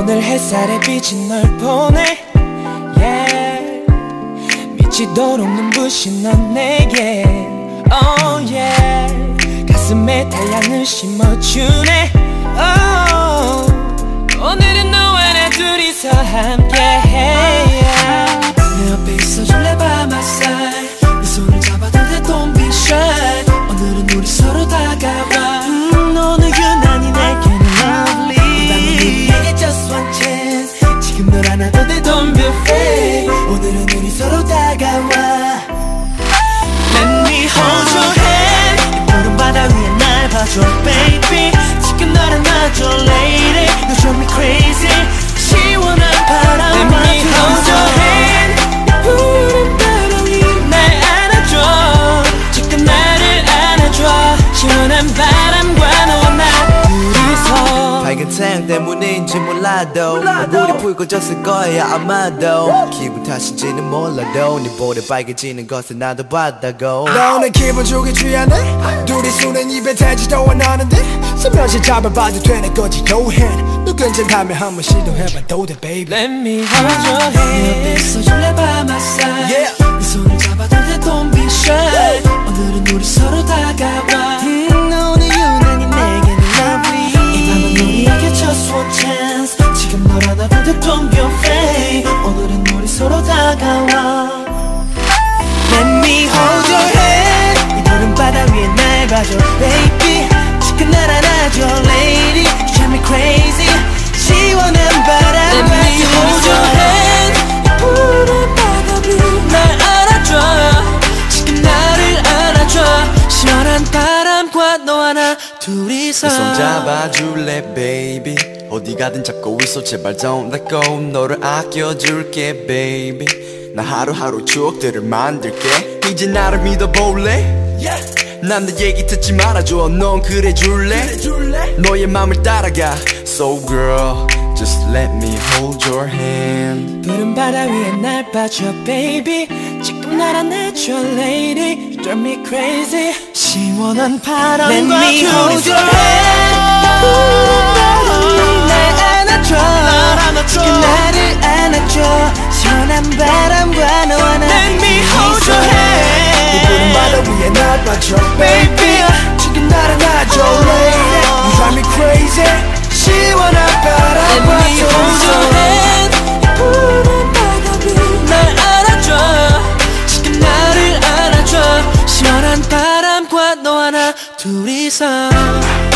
오늘 햇살에 비친 널 보내 yeah. 미치도록 눈부신 넌 내게 oh yeah. 가슴에 태양을 심어주네 oh. 오늘은 너와 나 둘이서 함께해 내 옆에 있어줄래 by my side 네 손을 잡아도 돼 don't be shy 오늘은 우리 서로 다가와 오늘 유난히 내게는 lovely 이 밤은 우리에게 just one chance 지금 널 안아도 돼 don't be afraid 오늘은 우리 서로 다가와 Let me hold your hand 이 푸른 바다 위에 날 봐줘 baby 지금 널 안아줘 lady You drive me crazy 시원한 바람과 Let me hold your hand 이 푸른 바다 위에 날 안아줘 지금 나를 안아줘 시원한 바람과 너와 나 둘이서 밝은 태양 때문인지 몰라도 얼굴이 붉어졌을 거야 아마도 기분 탓인지는 몰라도 네 볼에 빨개지는 것을 나도 봤다고 나 오늘 기분 좋게 취하네 둘이 손은 입에 대지도 않았는데 스며시 잡아봐도 되는 거지 Go ahead 누군지 한번 시도해봐도 돼 baby Let me hold your hand 내 옆에 있어줄래 by my side yeah. 네 손을 잡아도 돼 don't be shy 오늘은 우리 서로 다가와 오늘 유난히 내게는 lovely 이 밤은 우리에게 just one chance 지금 널 안아도 돼 don't be afraid 오늘은 우리 서로 다가와 Let me hold your hand 이 푸른 바다 위에 날 봐줘 baby 지금 날 안아줘 lady You drive me crazy 시원한 바람 Let me hold your hand 이 푸른 바다 위에 날 안아줘 지금 나를 안아줘 시원한 바람과 너와 나 둘이서 내 손 잡아줄래 baby 어디 가든 잡고 있어 제발 don't let go 너를 아껴줄게 baby 나 하루하루 추억들을 만들게 이제 나를 믿어볼래 yeah. 난 내 얘기 듣지 말아줘 넌 그래줄래 너의 맘을 따라가 So girl just let me hold your hand 푸른 바다 위에 날 봐줘 baby 지금 날 안아줘 lady You drive me crazy 시원한 바람과 Let me hold your hand 푸른 바다 위에 날 안아줘 지금 나를 안아줘 시원한 바람과 너와 나 Let me hold your hand 이 푸른 바다 위에 날 봐줘 baby 지금 날 안아줘 lady You drive me crazy 시원한 바람과 Let me hold your hand 이 푸른 바다 위에 날 안아줘 지금 나를 안아줘 시원한 바람과 너와 나 둘이서